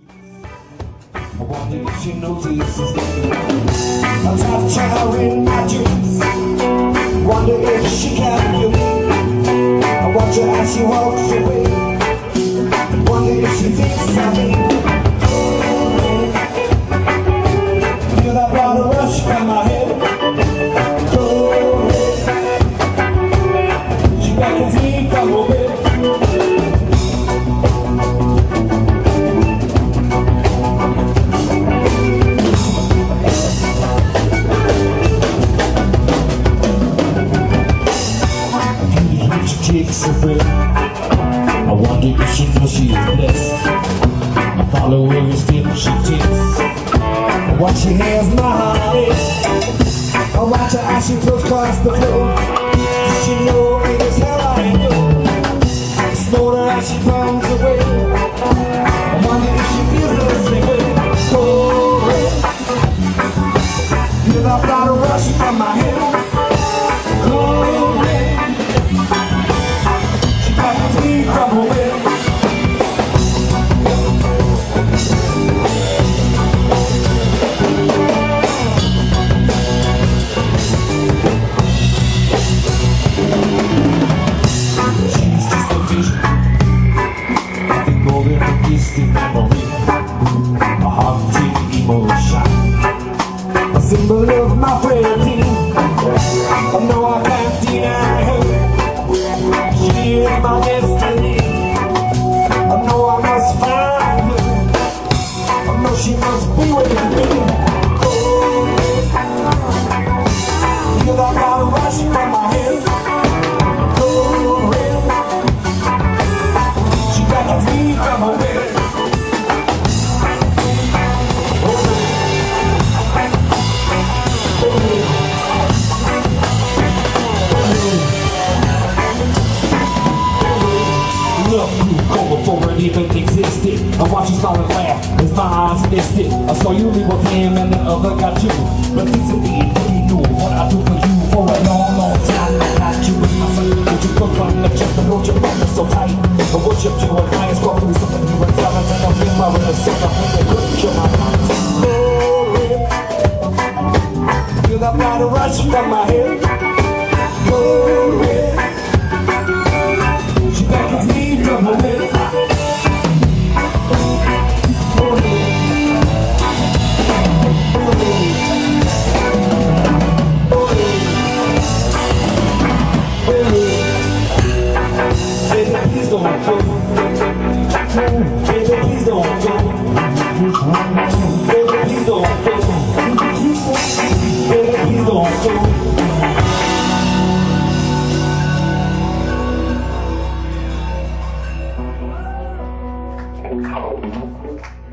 I wonder if she notices a touch of her in my dreams. Wonder if she can feel me. I watch her as she walks away. Wonder if she thinks of me. Feel that blood rush from my head. She beckons me from her bed. Takes a breath. I wonder if she knows she is blessed. I follow every step she takes. I watch she hands my heart. I watch her as she floats across the floor. Does she know it is hell I go? I snore her as she comes away. I wonder if she feels the same way. Oh, feel that blood rush from my head. A symbol of my frailty. I know I can't deny her. She is my destiny. I know I must find her. I know she must be with me. Oh, feel that blood rush from my head. Oh, she beckons me from her bed. Before it even existed, I watched you smile and laugh as my eyes missed it. I saw you leave with him and the other got you. But things indeed, you knew what I do for you for a long, long time. I got you in my sight. Would you go from the chest and hold your body so tight? I worship you and I scroll through something you were telling. And I'm in my real when they couldn't show my mind. Feel that blood rush from my head. She beckons me from her bed. Please don't go. Baby, please don't go. Baby, please don't go. Baby, please don't go.